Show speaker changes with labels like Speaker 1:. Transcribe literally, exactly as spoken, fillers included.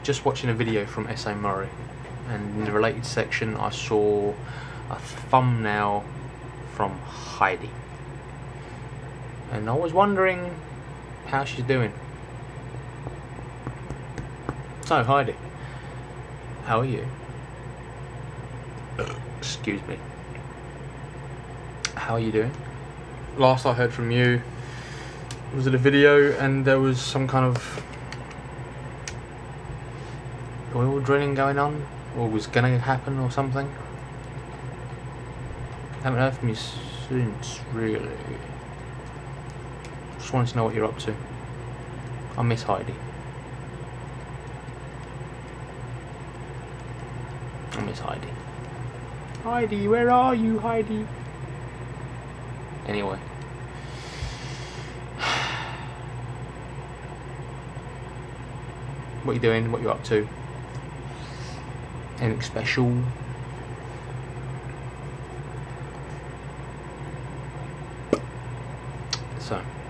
Speaker 1: just watching a video from S A Murray, and in the related section I saw a thumbnail from Heidi, and I was wondering how she's doing. So Heidi, how are you? Excuse me. How are you doing? Last I heard from you was it a video, and there was some kind of oil drilling going on, or was gonna happen, or something. Haven't heard from you since, really. Just wanted to know what you're up to. I miss Heidi. I miss Heidi. Heidi, where are you, Heidi? Anyway. What you doing? What you up to? Anything special? So